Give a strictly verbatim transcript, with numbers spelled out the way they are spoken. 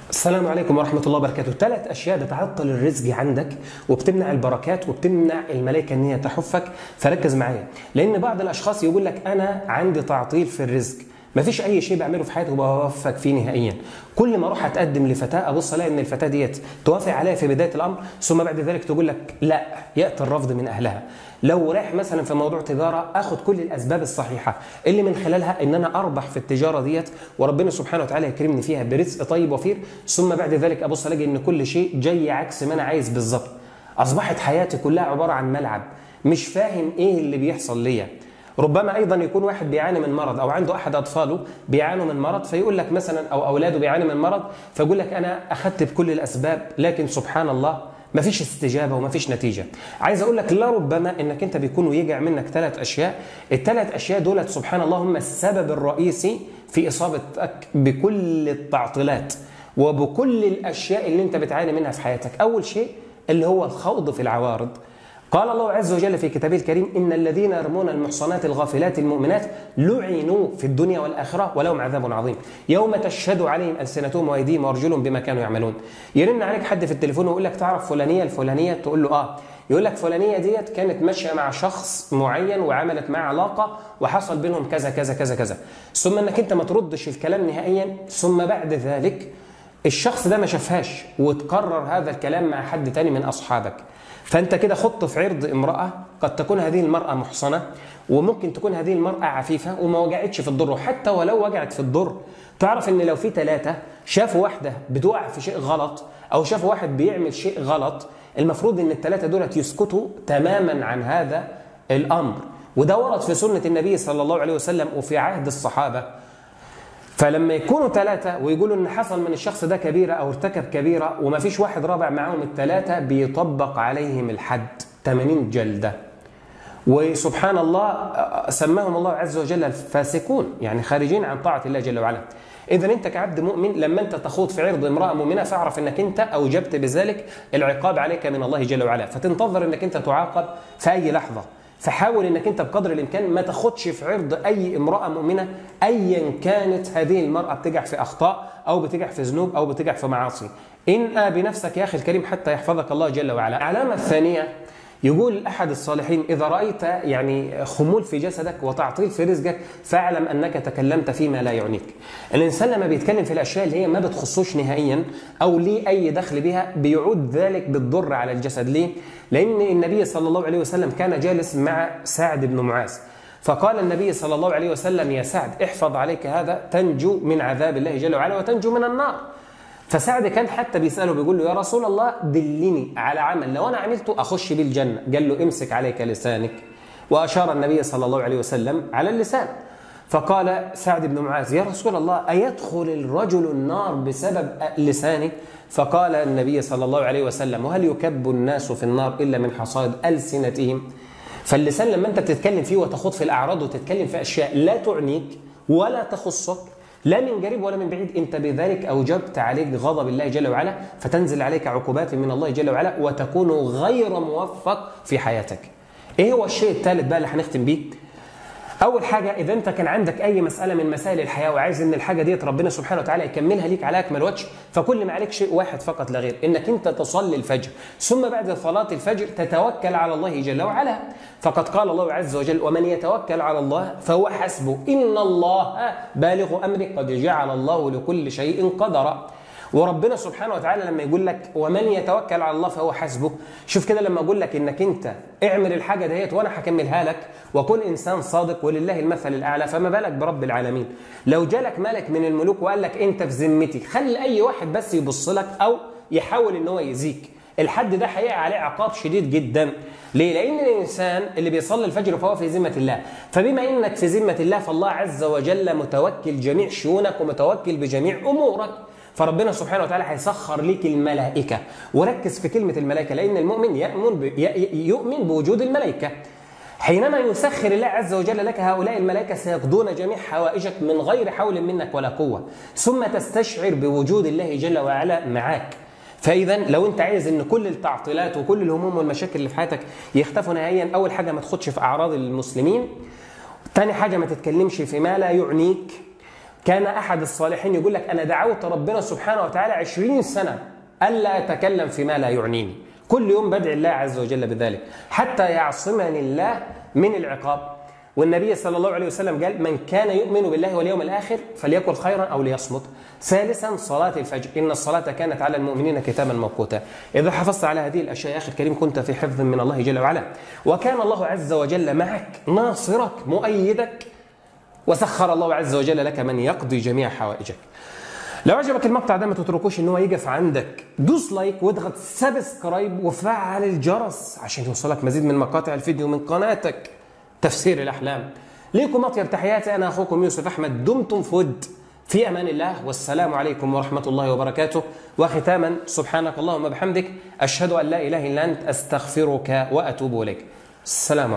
السلام عليكم ورحمة الله وبركاته. ثلاث أشياء بتعطل الرزق عندك وبتمنع البركات وبتمنع الملائكة إن هي تحفك، فركز معايا. لأن بعض الأشخاص يقول لك أنا عندي تعطيل في الرزق، مفيش أي شيء بعمله في حياتي وبوفق فيه نهائيا. كل ما أروح أتقدم لفتاة أبص ألاقي إن الفتاة ديت توافق عليها في بداية الأمر، ثم بعد ذلك تقول لك لا، يأتي الرفض من أهلها. لو رايح مثلا في موضوع تجارة أخذ كل الأسباب الصحيحة اللي من خلالها إن أنا أربح في التجارة ديت وربنا سبحانه وتعالى يكرمني فيها برزق طيب وفير، ثم بعد ذلك أبص ألاقي إن كل شيء جاي عكس ما أنا عايز بالظبط. أصبحت حياتي كلها عبارة عن ملعب، مش فاهم إيه اللي بيحصل ليا. ربما ايضا يكون واحد بيعاني من مرض او عنده احد اطفاله بيعانوا من مرض، فيقول لك مثلا او اولاده بيعاني من مرض، فيقول لك انا اخذت بكل الاسباب لكن سبحان الله ما فيش استجابه وما فيش نتيجه. عايز اقول لك لربما انك انت بيكون ويجع منك ثلاث اشياء، الثلاث اشياء دولت سبحان الله هم السبب الرئيسي في اصابتك بكل التعطيلات وبكل الاشياء اللي انت بتعاني منها في حياتك. اول شيء اللي هو الخوض في العوارض. قال الله عز وجل في كتابه الكريم إن الذين يرمون المحصنات الغافلات المؤمنات لعنوا في الدنيا والآخرة ولهم عذاب عظيم يوم تشهد عليهم ألسنتهم وأيديهم وأرجلهم بما كانوا يعملون. يرن عليك حد في التليفون ويقول لك تعرف فلانية الفلانية؟ تقول له آه. يقول لك فلانية ديت كانت ماشية مع شخص معين وعملت معه علاقة وحصل بينهم كذا كذا كذا كذا، ثم أنك أنت ما تردش الكلام نهائيا، ثم بعد ذلك الشخص ده ما شافهاش وتكرر هذا الكلام مع حد تاني من أصحابك. فأنت كده خضت في عرض امرأة قد تكون هذه المرأة محصنة، وممكن تكون هذه المرأة عفيفة وما وجعتش في الضر، وحتى ولو وجعت في الضر تعرف ان لو في ثلاثة شافوا واحدة بتقع في شيء غلط او شافوا واحد بيعمل شيء غلط، المفروض ان الثلاثة دولت يسكتوا تماما عن هذا الأمر. وده ورد في سنة النبي صلى الله عليه وسلم وفي عهد الصحابة. فلما يكونوا ثلاثة ويقولوا ان حصل من الشخص ده كبيرة او ارتكب كبيرة وما فيش واحد رابع معاهم، الثلاثة بيطبق عليهم الحد ثمانين جلدة. وسبحان الله سماهم الله عز وجل الفاسقون، يعني خارجين عن طاعة الله جل وعلا. إذا أنت كعبد مؤمن لما أنت تخوض في عرض امرأة مؤمنة فاعرف أنك أنت أوجبت بذلك العقاب عليك من الله جل وعلا، فتنتظر أنك أنت تعاقب في أي لحظة. فحاول انك انت بقدر الامكان ما تاخدش في عرض اي امراه مؤمنه ايا كانت هذه المراه بتقع في اخطاء او بتقع في ذنوب او بتقع في معاصي. انأى بنفسك يا اخي الكريم حتى يحفظك الله جل وعلا. العلامه الثانيه يقول احد الصالحين اذا رايت يعني خمول في جسدك وتعطيل في رزقك فاعلم انك تكلمت فيما لا يعنيك. الانسان لما بيتكلم في الاشياء اللي هي ما بتخصوش نهائيا او ليه اي دخل بها بيعود ذلك بالضر على الجسد. ليه؟ لان النبي صلى الله عليه وسلم كان جالس مع سعد بن معاذ، فقال النبي صلى الله عليه وسلم يا سعد احفظ عليك هذا تنجو من عذاب الله جل وعلا وتنجو من النار. فسعد كان حتى بيسأله بيقول له يا رسول الله دلني على عمل لو أنا عملته أخش بالجنة. قال له امسك عليك لسانك، وأشار النبي صلى الله عليه وسلم على اللسان. فقال سعد بن معاذ يا رسول الله أيدخل الرجل النار بسبب لسانه؟ فقال النبي صلى الله عليه وسلم وهل يكب الناس في النار إلا من حصائد ألسنتهم؟ فاللسان لما أنت بتتكلم فيه وتخوض في الأعراض وتتكلم في أشياء لا تعنيك ولا تخصك لا من قريب ولا من بعيد، انت بذلك اوجبت عليك غضب الله جل وعلا، فتنزل عليك عقوبات من الله جل وعلا وتكون غير موفق في حياتك. ايه هو الشيء الثالث بقى اللي هنختم بيه؟ اول حاجه اذا انت كان عندك اي مساله من مسائل الحياه وعايز ان الحاجه ديت ربنا سبحانه وتعالى يكملها ليك على اكمل وجه، فكل ما عليك شيء واحد فقط لا غير، انك انت تصلي الفجر ثم بعد صلاه الفجر تتوكل على الله جل وعلا. فقد قال الله عز وجل ومن يتوكل على الله فهو حسبه ان الله بالغ امره قد جعل الله لكل شيء قدرا. وربنا سبحانه وتعالى لما يقول لك ومن يتوكل على الله فهو حسبه، شوف كده لما اقول لك انك انت اعمل الحاجه ديت وانا هكملها لك وكن انسان صادق ولله المثل الاعلى، فما بالك برب العالمين. لو جالك ملك من الملوك وقال لك انت في ذمتي، خلي اي واحد بس يبص لك او يحاول ان هو يزيك، الحد ده هيقع عليه عقاب شديد جدا. ليه؟ لان الانسان اللي بيصلي الفجر فهو في ذمه الله، فبما انك في ذمه الله فالله عز وجل متوكل جميع شؤونك ومتوكل بجميع امورك، فربنا سبحانه وتعالى هيسخر ليك الملائكة. وركز في كلمة الملائكة لأن المؤمن يؤمن يؤمن بوجود الملائكة. حينما يسخر الله عز وجل لك هؤلاء الملائكة سيقضون جميع حوائجك من غير حول منك ولا قوة، ثم تستشعر بوجود الله جل وعلا معاك. فإذا لو أنت عايز أن كل التعطيلات وكل الهموم والمشاكل اللي في حياتك يختفوا نهائيا، أول حاجة ما تخدش في أعراض المسلمين، ثاني حاجة ما تتكلمش في ما لا يعنيك، كان أحد الصالحين يقول لك أنا دعوت ربنا سبحانه وتعالى عشرين سنة ألا أتكلم فيما لا يعنيني، كل يوم بدعي الله عز وجل بذلك حتى يعصمني الله من العقاب. والنبي صلى الله عليه وسلم قال من كان يؤمن بالله واليوم الآخر فليقل خيرا أو ليصمت. ثالثا صلاة الفجر، إن الصلاة كانت على المؤمنين كتابا موقوتا. إذا حافظت على هذه الأشياء يا أخي الكريم كنت في حفظ من الله جل وعلا، وكان الله عز وجل معك ناصرك مؤيدك، وسخر الله عز وجل لك من يقضي جميع حوائجك. لو عجبك المقطع ده ما تتركوش ان هو يقف عندك، دوس لايك واضغط سبسكرايب وفعل الجرس عشان يوصلك مزيد من مقاطع الفيديو من قناتك تفسير الأحلام. ليكم أطيب تحياتي، أنا أخوكم يوسف أحمد، دمتم في ود، في أمان الله، والسلام عليكم ورحمة الله وبركاته. وختاما سبحانك اللهم وبحمدك أشهد أن لا إله إلا أنت أستغفرك وأتوب إليك. السلام عليكم.